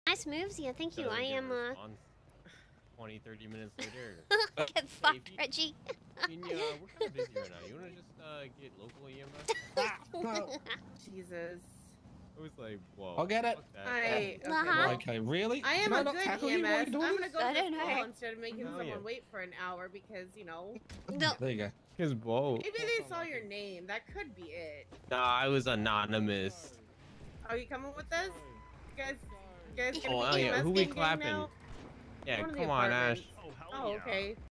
Nice moves, yeah, thank you. I am, 20, 30 minutes later. Get fucked, you- Reggie. We're kind of busy right now. You want to just get local EMS? Jesus. I was like, whoa. I'll get it. fuck that. Okay, Uh-huh. well, Okay, really? I am Can a not good tackle you while EMS. you're I'm doing gonna this? go to I the don't know. school instead of making Hell someone yeah. wait for an hour because, you know, No. There you go. His boat. maybe they saw your name. That could be it. Nah, I was anonymous. Are you coming with us? You guys gonna Oh, be yeah. EMS Who we gang clapping? now? Yeah, One of the come on, Ash. apartments. Oh, okay.